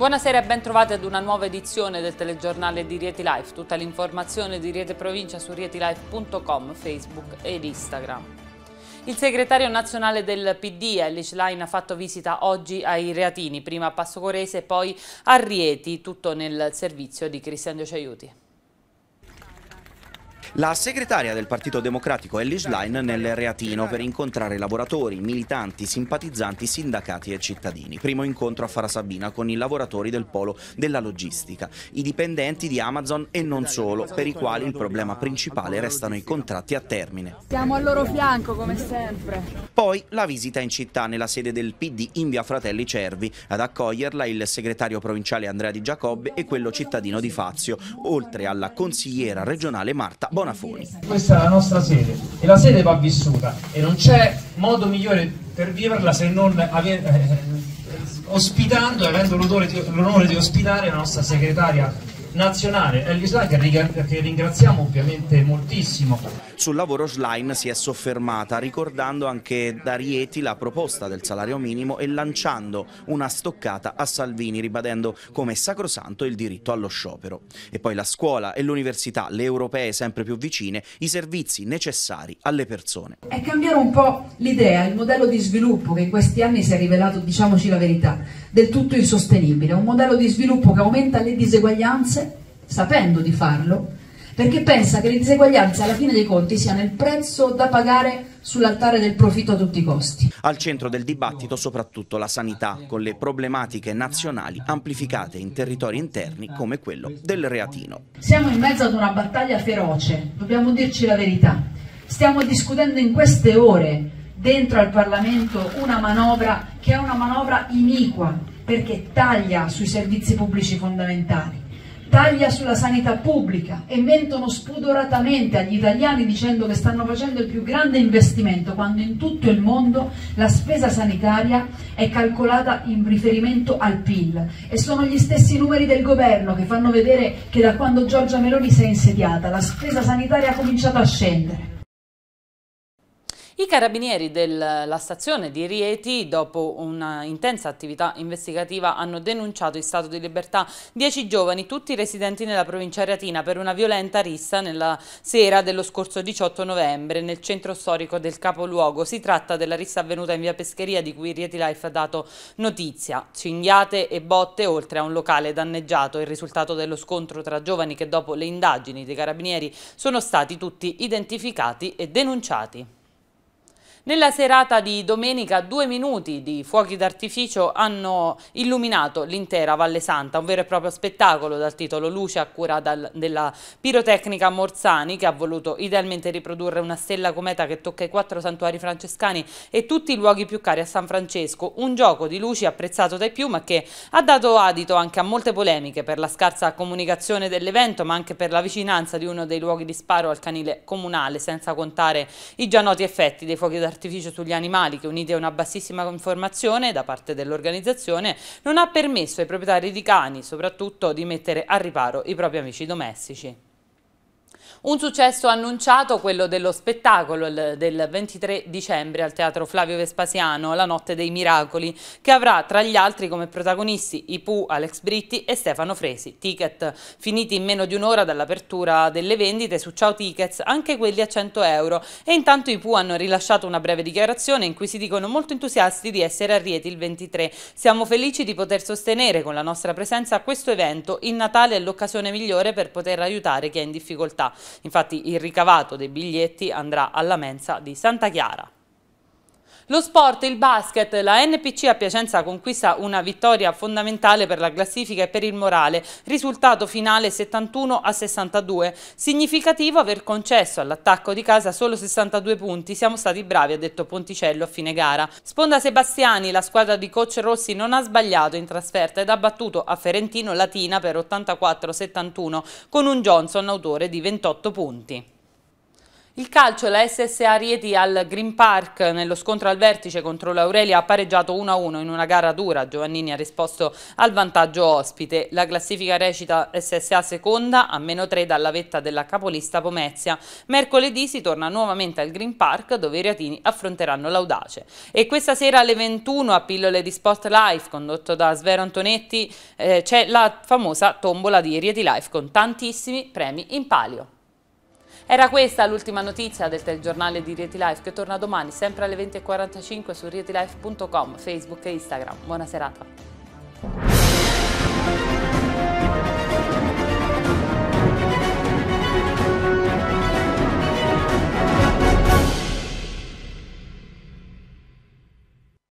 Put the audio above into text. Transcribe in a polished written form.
Buonasera e ben trovati ad una nuova edizione del telegiornale di Rieti Life. Tutta l'informazione di Rieti Provincia su rietilife.com, Facebook ed Instagram. Il segretario nazionale del PD, Elly Schlein, ha fatto visita oggi ai reatini, prima a Passocorese e poi a Rieti, tutto nel servizio di Cristian Diociaiuti. La segretaria del Partito Democratico Elly Schlein nel Reatino per incontrare lavoratori, militanti, simpatizzanti, sindacati e cittadini. Primo incontro a Farasabina con i lavoratori del polo della logistica, i dipendenti di Amazon e non solo, per i quali il problema principale restano i contratti a termine. Siamo al loro fianco come sempre. Poi la visita in città nella sede del PD in via Fratelli Cervi, ad accoglierla il segretario provinciale Andrea Di Giacobbe e quello cittadino di Fazio, oltre alla consigliera regionale Marta Bonafoni. Questa è la nostra sede e la sede va vissuta e non c'è modo migliore per viverla se non ospitando e avendo l'onore di ospitare la nostra segretaria nazionale Elly Schlein, che ringraziamo ovviamente moltissimo. Sul lavoro Schlein si è soffermata ricordando anche da Rieti la proposta del salario minimo e lanciando una stoccata a Salvini, ribadendo come sacrosanto il diritto allo sciopero. E poi la scuola e l'università, le europee sempre più vicine, i servizi necessari alle persone. È cambiare un po' l'idea, il modello di sviluppo che in questi anni si è rivelato, diciamoci la verità, del tutto insostenibile. Un modello di sviluppo che aumenta le diseguaglianze, sapendo di farlo, perché pensa che le diseguaglianze alla fine dei conti siano il prezzo da pagare sull'altare del profitto a tutti i costi. Al centro del dibattito soprattutto la sanità, con le problematiche nazionali amplificate in territori interni come quello del Reatino. Siamo in mezzo ad una battaglia feroce, dobbiamo dirci la verità. Stiamo discutendo in queste ore dentro al Parlamento una manovra che è una manovra iniqua, perché taglia sui servizi pubblici fondamentali, taglia sulla sanità pubblica e mentono spudoratamente agli italiani dicendo che stanno facendo il più grande investimento, quando in tutto il mondo la spesa sanitaria è calcolata in riferimento al PIL e sono gli stessi numeri del governo che fanno vedere che da quando Giorgia Meloni si è insediata la spesa sanitaria ha cominciato a scendere. I carabinieri della stazione di Rieti, dopo una intensa attività investigativa, hanno denunciato in stato di libertà 10 giovani, tutti residenti nella provincia reatina, per una violenta rissa nella sera dello scorso 18 novembre nel centro storico del capoluogo. Si tratta della rissa avvenuta in via Pescheria, di cui Rieti Life ha dato notizia. Cinghiate e botte, oltre a un locale danneggiato, il risultato dello scontro tra giovani che dopo le indagini dei carabinieri sono stati tutti identificati e denunciati. Nella serata di domenica 2 minuti di fuochi d'artificio hanno illuminato l'intera Valle Santa, un vero e proprio spettacolo dal titolo Luce a cura della pirotecnica Morzani, che ha voluto idealmente riprodurre una stella cometa che tocca i 4 santuari francescani e tutti i luoghi più cari a San Francesco, un gioco di luci apprezzato dai più ma che ha dato adito anche a molte polemiche per la scarsa comunicazione dell'evento, ma anche per la vicinanza di uno dei luoghi di sparo al canile comunale, senza contare i già noti effetti dei fuochi d'artificio sugli animali che, uniti a una bassissima informazione da parte dell'organizzazione, non ha permesso ai proprietari di cani soprattutto di mettere a riparo i propri amici domestici. Un successo annunciato, quello dello spettacolo del 23 dicembre al Teatro Flavio Vespasiano, La Notte dei Miracoli, che avrà tra gli altri come protagonisti i Pooh, Alex Britti e Stefano Fresi. Ticket finiti in meno di un'ora dall'apertura delle vendite su Ciao Tickets, anche quelli a 100 euro. E intanto i Pooh hanno rilasciato una breve dichiarazione in cui si dicono molto entusiasti di essere a Rieti il 23. Siamo felici di poter sostenere con la nostra presenza questo evento. Il Natale è l'occasione migliore per poter aiutare chi è in difficoltà. Infatti il ricavato dei biglietti andrà alla mensa di Santa Chiara. Lo sport, il basket, la NPC a Piacenza conquista una vittoria fondamentale per la classifica e per il morale, risultato finale 71-62. Significativo aver concesso all'attacco di casa solo 62 punti, siamo stati bravi, ha detto Ponticello a fine gara. Sponda Sebastiani, la squadra di coach Rossi non ha sbagliato in trasferta ed ha battuto a Ferentino Latina per 84-71 con un Johnson autore di 28 punti. Il calcio, la SSA Rieti al Green Park nello scontro al vertice contro l'Aurelia ha pareggiato 1-1 in una gara dura. Giovannini ha risposto al vantaggio ospite. La classifica recita SSA seconda a -3 dalla vetta della capolista Pomezia. Mercoledì si torna nuovamente al Green Park dove i riatini affronteranno l'Audace. E questa sera alle 21 a Pillole di Sport Life condotto da Svero Antonetti c'è la famosa tombola di Rieti Life con tantissimi premi in palio. Era questa l'ultima notizia del telegiornale di Rieti Life che torna domani sempre alle 20:45 su rietilife.com, Facebook e Instagram. Buona serata.